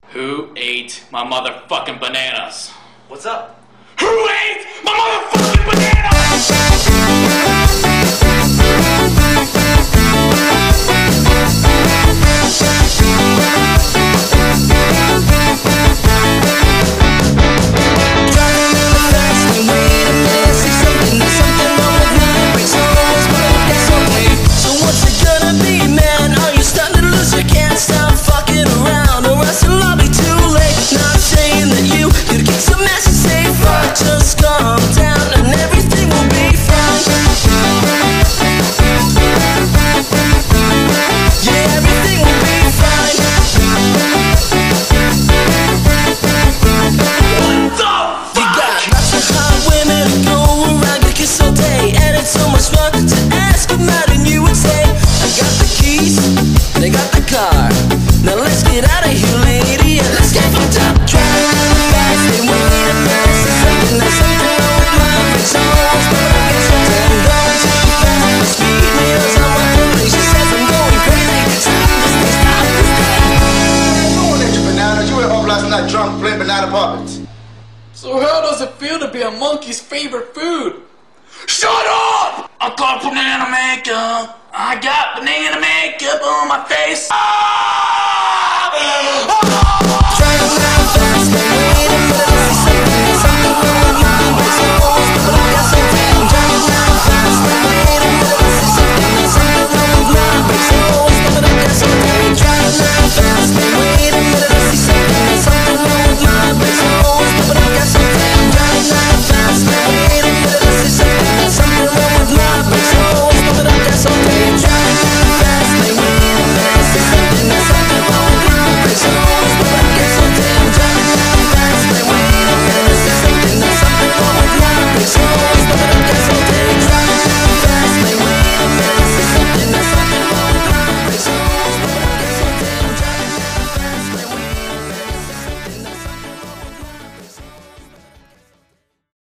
Who ate my motherfucking bananas? What's up? Who ate my motherfucking bananas? Just calm down and everything will be fine. Yeah, everything will be fine. What the fuck? You got lots of hot women who go around your kiss all day, and it's so much fun to ask them out and you would say, I got the keys, they got the car. Now let's get out of here, lady, and let's get fucked up. Driving fast and wait a minute. There's something wrong with my exhaust, but I guess I'm going too fast. Speed limits on my police. She says I'm going crazy. Stop this thing, stop this thing. Go on, at you bananas. You were home last night drunk playing banana puppets. So how does it feel to be a monkey's favorite food? Shut up! I got banana makeup. I got banana makeup on my face. Ah!